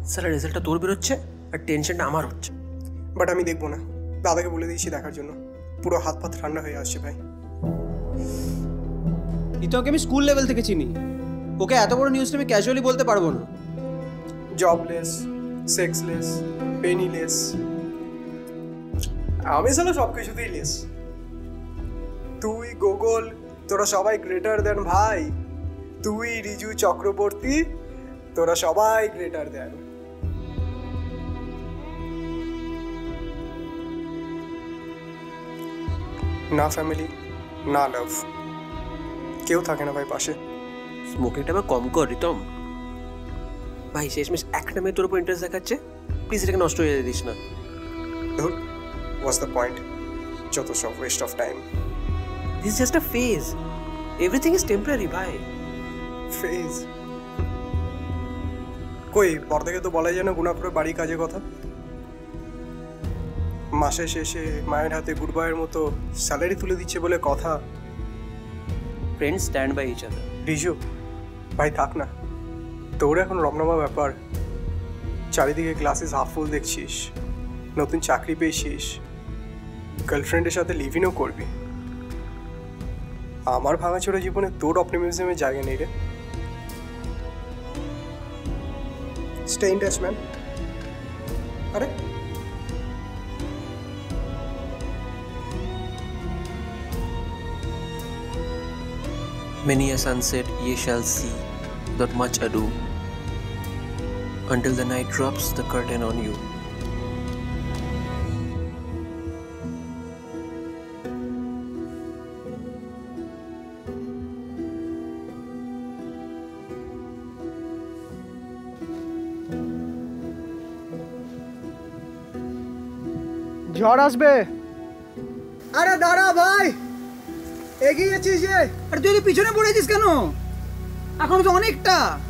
Sir রেজাল্টটা তোর বেরোচ্ছে আর টেনশনটা আমার হচ্ছে। বাট আমি দেখবো না, দাদাকে বলে দিয়েছি দেখার জন্য। পুরো হাত পা ঠান্ডা হয়ে আসছে ভাই। ইতোকে আমি স্কুল লেভেল থেকে চিনি, ওকে এত বড় নিউজটা আমি ক্যাজুয়ালি বলতে পারবো না। জবলেস, সেক্সলেস, পেনিলেস, আমি সালা সব কিছুতেই লেস। তুই গোগল, তোরা সবাই গ্রেটার দেন ভাই। তুই রিজু চক্রবর্তী, তোরা সবাই গ্রেটার দেন। না ফ্যামিলি, না লাভ, কেউ থাকে না ভাই পাশে। স্মোকিংটা আবার কম কর রিতম ভাই। শেষমেশ একটা মেয়ে তোর উপর ইন্টারেস্ট দেখাচ্ছে, প্লিজ এটাকে নষ্ট হয়ে দিস না। ধুর, হোয়াটস দ্য পয়েন্ট? যত সব waste of time. This is just a phase, everything is temporary ভাই। ফেজ কই? পর্দাকে তো বলাই যায় না গুণাপুরের বাড়ি কাজে কথা। মাসের শেষে মায়ের হাতে গুড বয়ের মতো স্যালারি তুলে দিচ্ছে বলে কথা। Friends stand by each other. Riju ভাই থাক না, তোর এখন রমনামা ব্যাপার। চারিদিকে ক্লাসেস হাফ ফুল দেখছিস, নতুন চাকরি পেয়েছিস, গার্লফ্রেন্ডের সাথে লিভ ইনও করবি। আমার ভাঙাচোরা জীবনে তোর অপটিমিজমের জায়গা নেই রে। Stay in touch man. আরে Many a sunset ye shall see, without much ado, until the night drops the curtain on you. ঝড় আসবে। আরে দাঁড়া ভাই, এগিয়ে যাচ্ছিস যে। আর তুই পিছনে পড়েছিস কেন? এখনো তো অনেকটা।